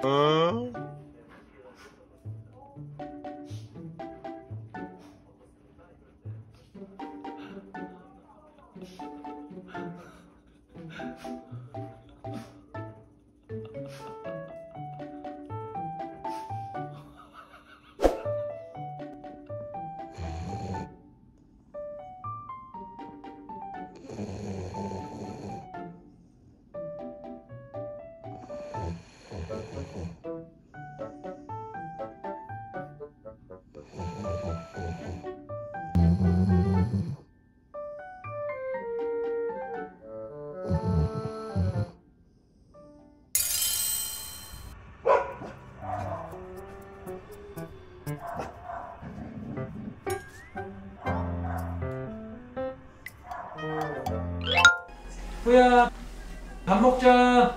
후야, 밥 먹자.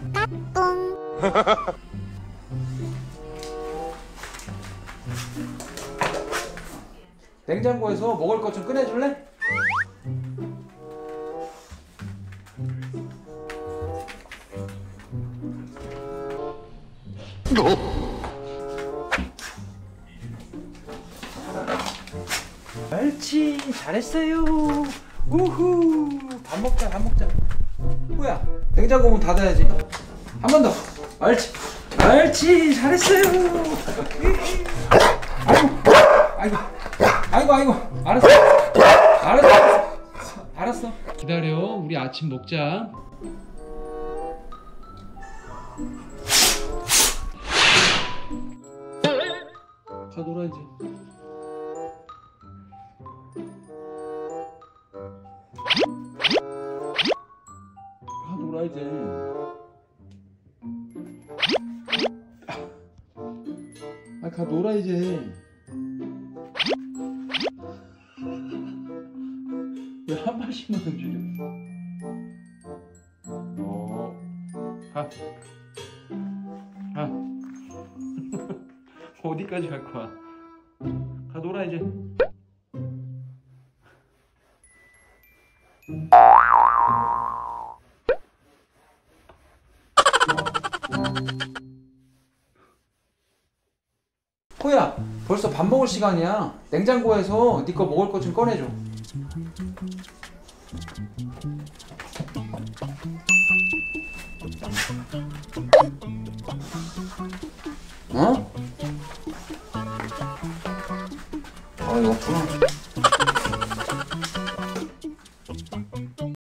냉장고에서 먹을 것 좀 꺼내줄래? 옳지, 잘했어요. 우후, 밥 먹자, 밥 먹자. 후야, 냉장고 문 닫아야지. 한 번 더. 옳지, 옳지, 잘했어요. 아이고, 아이고, 아이고, 알았어, 알았어. 기다려, 우리 아침 먹자. 가 놀아야지. 가 놀아야지. 아, 가 놀아야지. 왜 한 발씩만 주려? 가. 어디까지 갈 거야? 가 놀아 이제. 호야, 벌써 밥 먹을 시간이야. 냉장고에서 네 거 먹을 것 좀 꺼내줘. 어? 이거 없구나.